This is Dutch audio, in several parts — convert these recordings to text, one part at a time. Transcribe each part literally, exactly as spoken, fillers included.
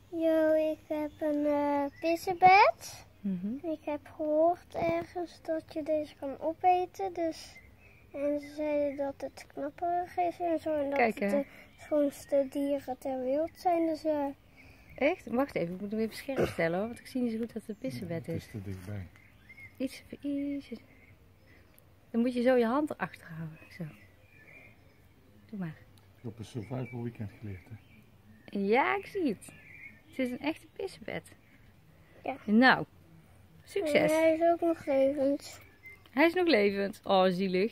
Yo, ik heb een uh, pissebed. Mm-hmm. Ik heb gehoord ergens dat je deze kan opeten. Dus... En ze zeiden dat het knapperig is en zo. En dat Kijk, het de schoonste dieren ter wereld zijn. Dus uh... Echt? Wacht even, ik moet hem even scherp stellen hoor. Want ik zie niet zo goed dat het een pissebed ja, is. het is te dichtbij. Iets, iets. Dan moet je zo je hand erachter houden. Zo. Doe maar. Op een survival weekend geleerd, hè? Ja, ik zie het. Het is een echte pissebed. Ja. Nou, succes. En hij is ook nog levend. Hij is nog levend. Oh, zielig.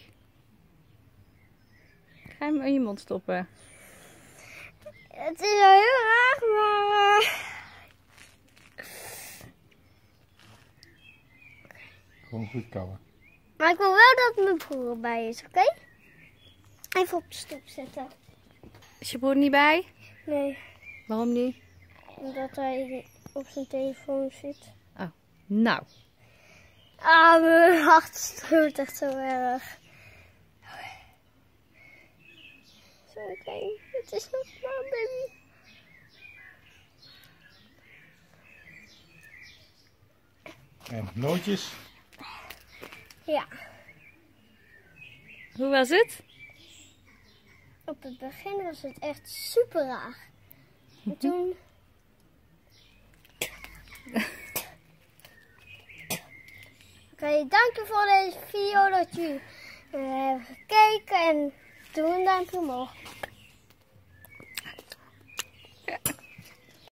Ga hem in je mond stoppen. Het is wel heel raar, maar... Uh... Gewoon goed kauwen. Maar ik wil wel dat mijn broer erbij is, oké? Okay? Even op de stoep zetten. Is je broer niet bij? Nee. Waarom niet? Omdat hij op zijn telefoon zit. Oh, nou. Ah, mijn hart streurt echt zo erg. Zo klein. Het is nog maar een baby. En nootjes? Ja. Hoe was het? Op het begin was het echt super raar. En toen... Oké, okay, dank je voor deze video dat jullie uh, hebben gekeken en doe een duimpje omhoog.